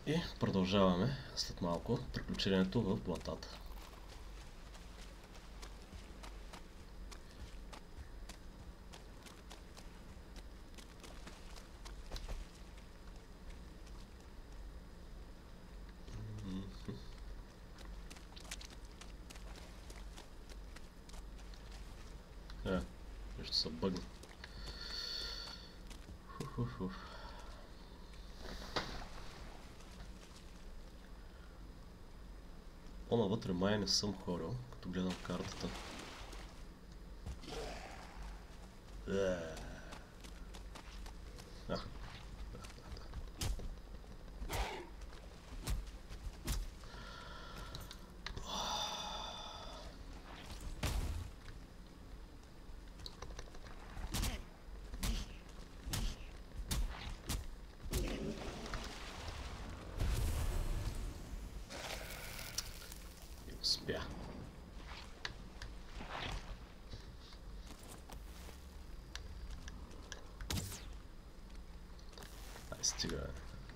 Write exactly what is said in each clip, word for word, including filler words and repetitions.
И продължаваме след малко приключението в блатата. Е, нещо се бъгна. Хух-хух-хух. По-навътре май не съм ходил, като гледам картата. Еее. А. И успя. Ай, стига, бе.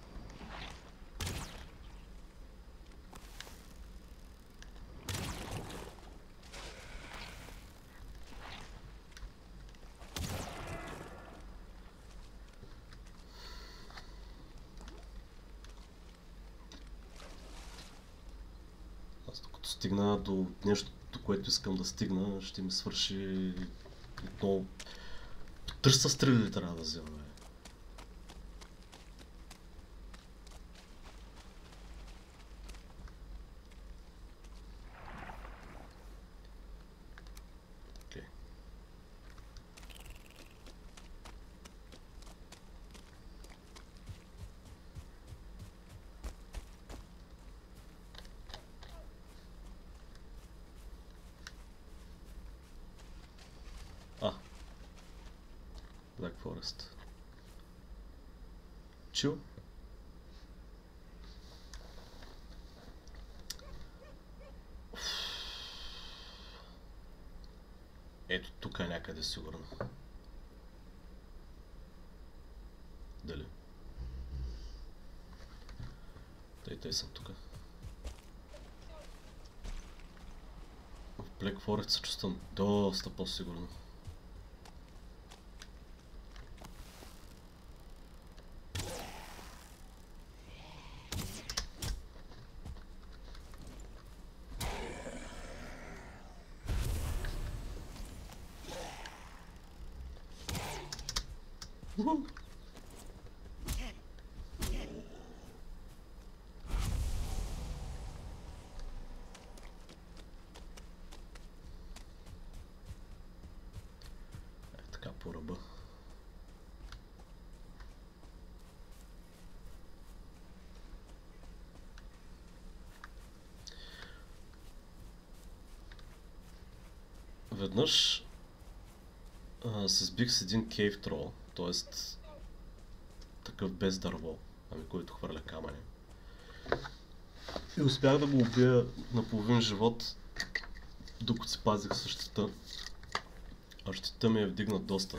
Аз докато стигна до нещо, до което искам да стигна, ще ми свърши отново. триста стрели трябва да взема, бе. Окей. А. Black Forest. Чил? Ето тук е някъде сигурно. Дали? Тъй, тъй съм тук. В Black Forest се чувствам доста по-сигурно. Уху! Е, така по ръба. Веднъж а, се сбих с един кейв трол, т.е. такъв без дърво, ами който хвърля камъни. И успях да го убия на половин живот, докато си пазих същата. А щита ми е вдигнат доста.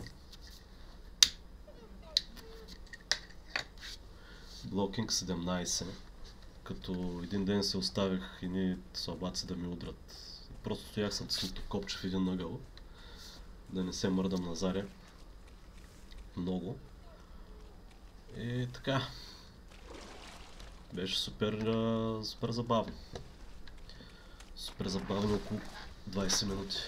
Блокинг седемнайсет. Като един ден се оставих едни слабаци да ми удрят. Просто стоях съм тиснато копче в един ъгъл. Да не се мърдам на заря. Много. И така. Беше супер, а, супер забавно. Супер забавно около двайсет минути.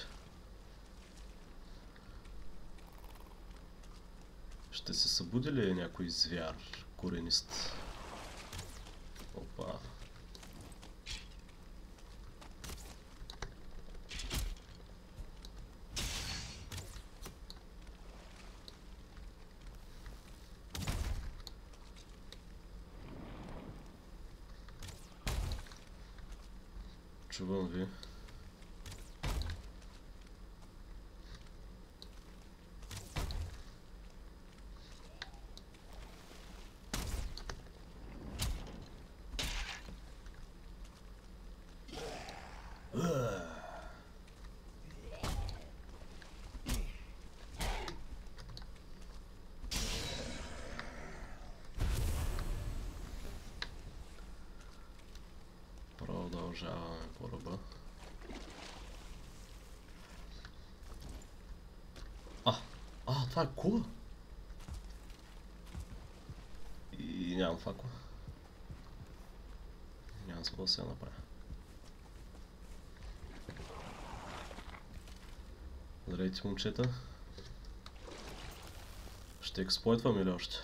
Ще се събуди ли някой звяр, коренист? Опа. Чувам ви. Продължаваме по ръба. А! А, това е кула! И нямам факла. Нямам с какво да се я направя. Здравейте, момчета. Ще експлойтвам или още?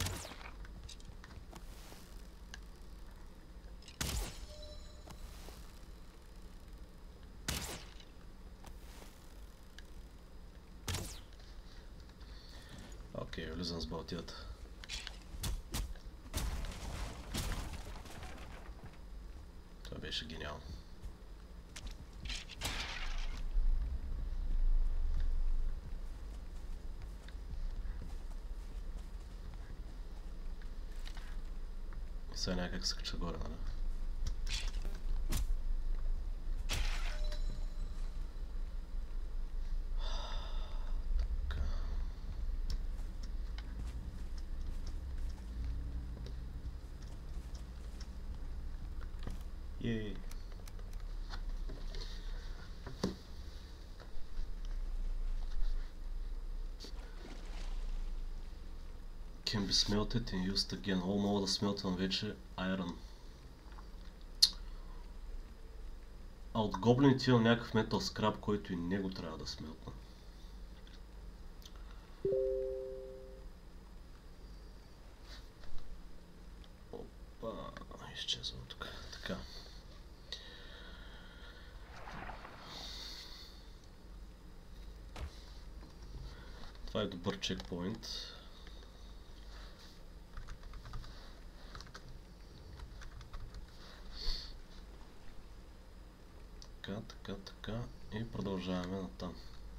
Окей, влизам с балтията. Това беше гениално. Сега някак се кача горе, нали? Така. Ей. Can be smelted and used again. О, мога да смелтвам вече Iron. А от гоблините имам някакъв метал скраб, който и него трябва да смелтна. Опа, изчезвам тук. Така. Това е добър чекпоинт. Така, така, така и продължаваме натам.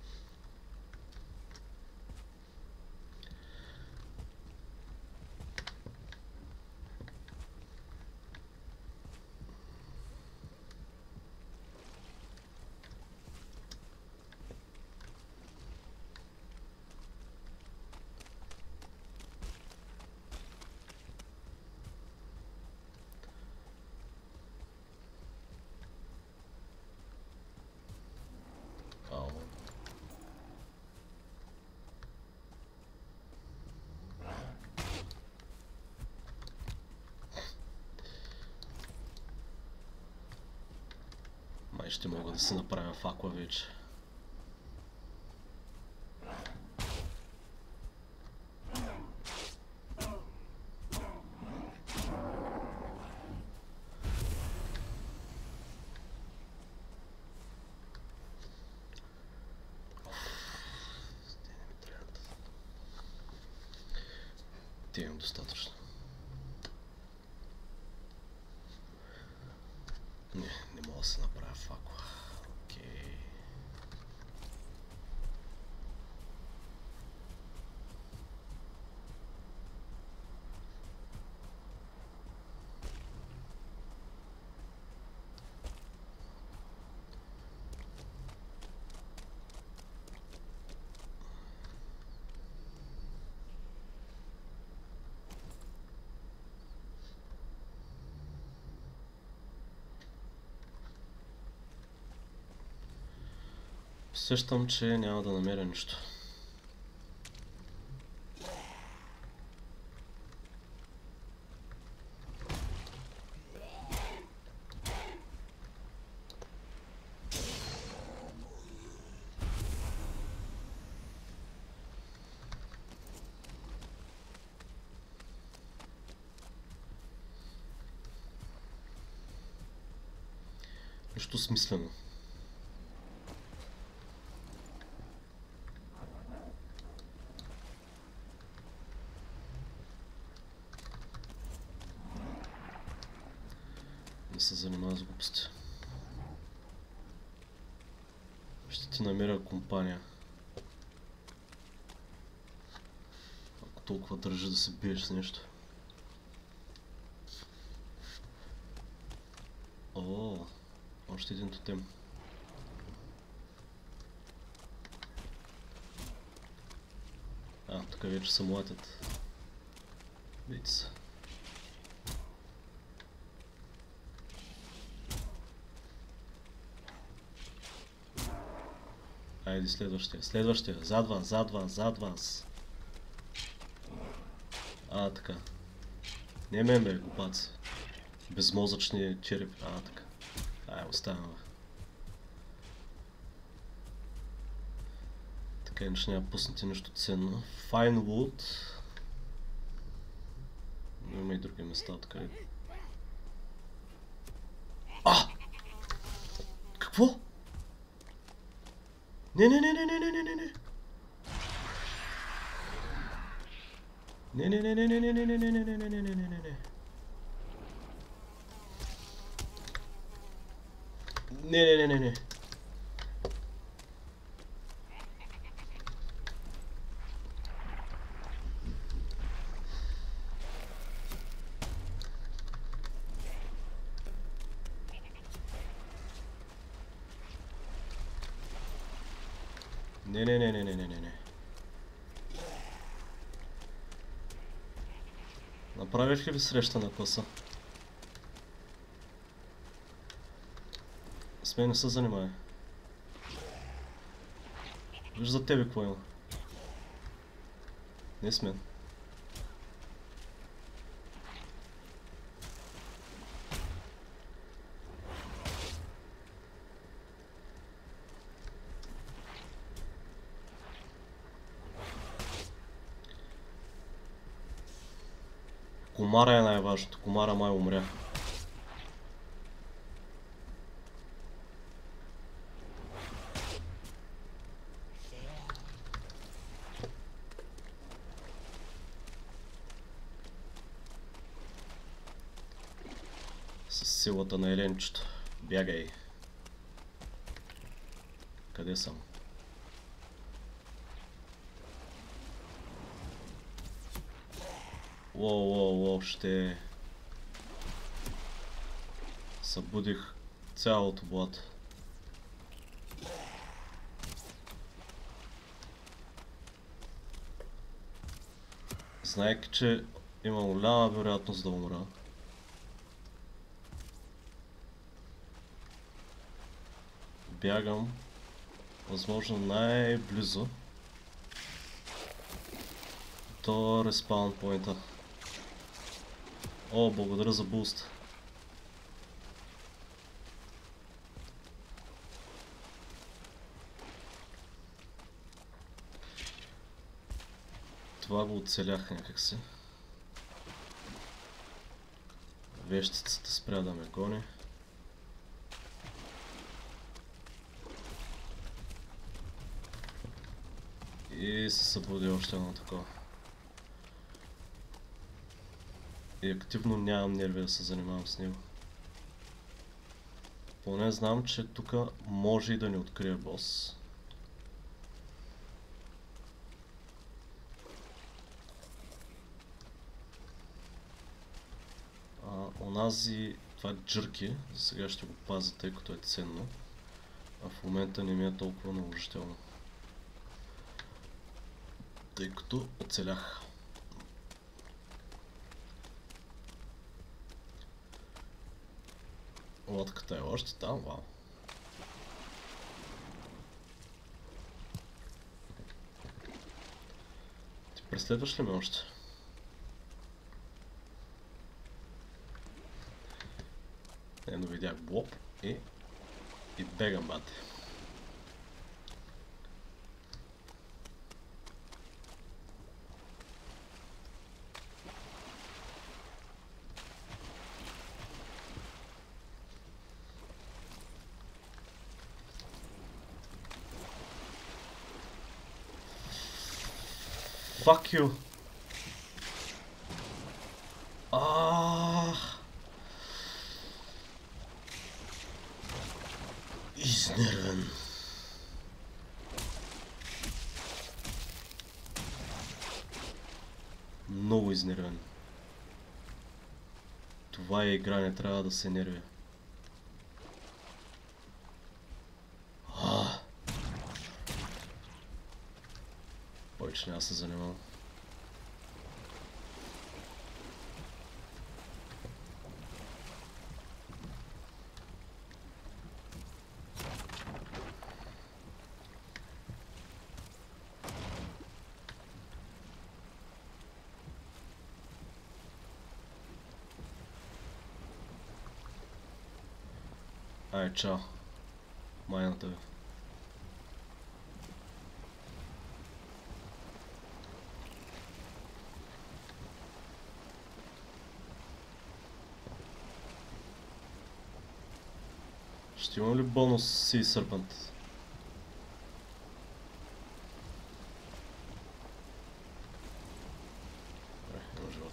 Май ще мога да си направя факла вече. Те имам достатъчно. Не, не мога да се направя факла. Окей. Усещам, че няма да намеря нищо. Нищо смислено. Не се занимава с глупости. Ще ти намеря компания. Ако толкова държи да се биеш с нещо. О, още един тотем. А, тук вече се млатят. Видите се. Айде следващия, следващия, зад вас, зад вас, зад вас. А, така. Не мен бе, глупаци. Безмозъчни черепи, а, така. Ай, оставям бе. Така иначе няма пуснати нищо ценно. Finewood. Но има и други места, така. А! Какво? Не, не, не, не, не, не, не, не, не. Не, не, не, не, не, не, не, не, не, не, не, не, не, не, не, не. Не, не, не, не, не. Не, не, не, не, не, не, не, не. Направих ли ви среща на класа? С мен не се занимай. Виж за тебе какво има. Не с мен. Комара е най-важното. Комара май умря. С силата на еленчето. Бягай. Къде съм? Уоу, уоу, уоу, ще... Събудих цялото блато. Знаеки, че има голяма вероятност да умра. Бягам възможно най-близо до респаун поинта. О, благодаря за буст. Това го оцелях някакси. Вещицата спря да ме гони. И се събуди още едно такова. И активно нямам нерви да се занимавам с него. Поне знам, че тук може и да ни открие бос. А, онази, това джърки, за сега ще го пазя, тъй като е ценно. А в момента не ми е толкова наложително. Тъй като оцелях. Лодката е още там, вау. Ти преследваш ли ме още? Ено видях блоп и... и бегам, бате. Fuck you! Ах! Изнервен. Много изнервен. Това е игра, не трябва да се нервя. Повече няма да се занимавам. Ай, чао. Майната ви. Ще имам ли бонус Sea Serpent? Добре, има живот.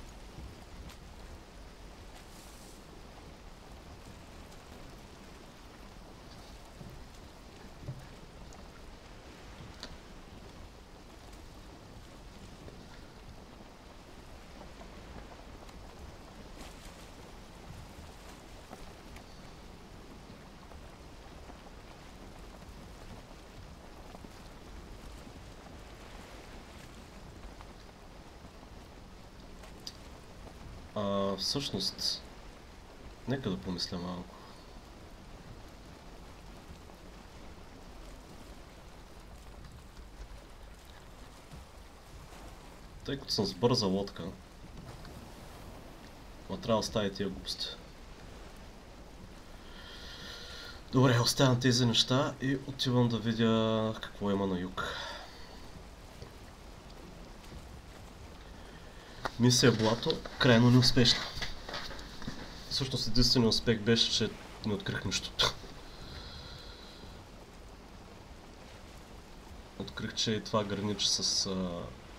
А, всъщност, нека да помисля малко. Тъй като съм с бърза лодка, ма трябва да оставя тия глупости. Добре, оставям тези неща и отивам да видя какво има на юг. Мисия Блато, крайно неуспешна. Всъщност единственият успех беше, че не открих нищо. Открих, че и това граничи с... А...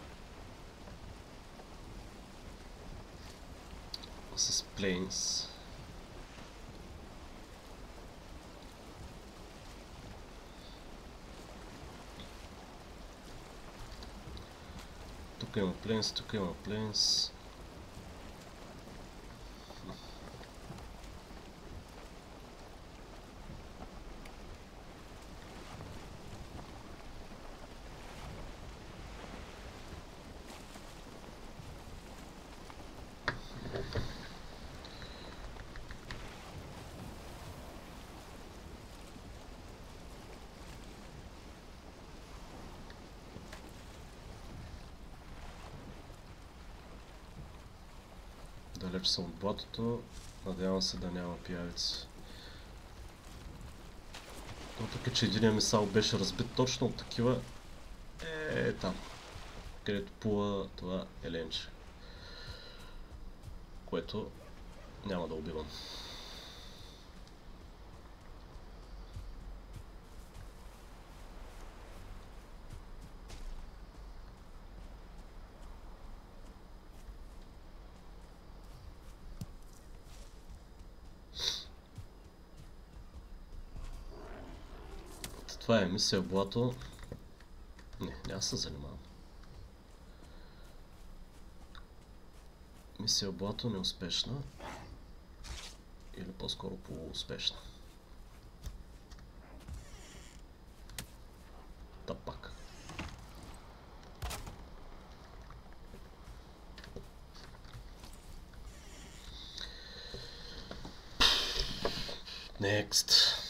с Plains. Тук има Plains, тук има Plains. Далеч съм от блатото, надявам се да няма пиявици. Въпреки че единия мисал беше разбит точно от такива, е там, където плува това еленче, което няма да убивам. Това е мисия Блато. Не, няма се занимавам. Мисия Блато неуспешна. Или по-скоро полууспешна. Та пак. Next.